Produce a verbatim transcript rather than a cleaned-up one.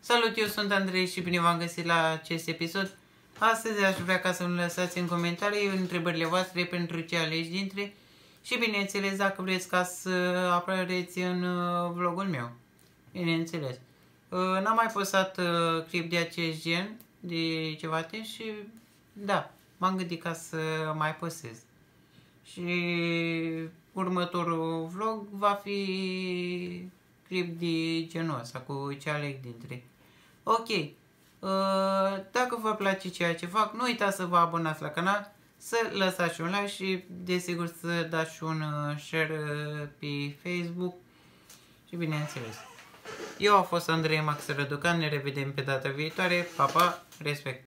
Salut, eu sunt Andrei și bine v-am găsit la acest episod. Astăzi aș vrea ca să îmi lăsați în comentarii întrebările voastre pentru ce alegi dintre și bineînțeles dacă vreți ca să apareți în vlogul meu. Bineînțeles. N-am mai postat clip de acest gen de ceva timp și da, m-am gândit ca să mai postez. Și următorul vlog va fi clip de genul ăsta, cu ce aleg dintre. Ok, dacă vă place ceea ce fac, nu uitați să vă abonați la canal, să lăsați și un like și desigur să dați și un share pe Facebook și bineînțeles. Eu am fost Andrei Max Răducan, ne revedem pe data viitoare, pa, pa, respect!